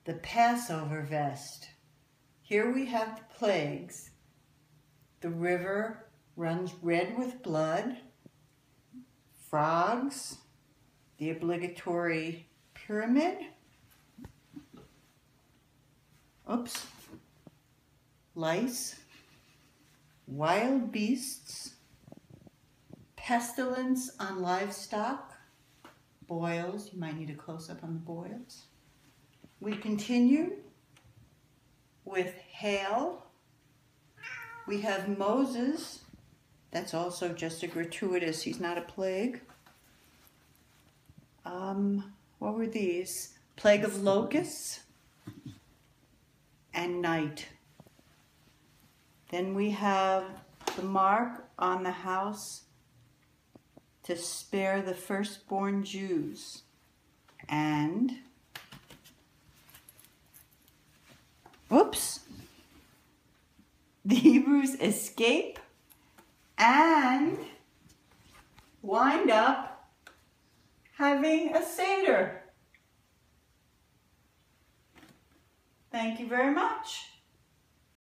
the Passover vest. Here we have the plagues. The river runs red with blood. Frogs, the obligatory pyramid. Oops. Lice, wild beasts, pestilence on livestock, boils. You might need a close-up on the boils. We continue with hail. We have Moses. That's also just a gratuitous. He's not a plague. What were these? Plague of locusts and night. Then we have the mark on the house to spare the firstborn Jews. And, whoops, the Hebrews escape and wind up having a Seder. Thank you very much.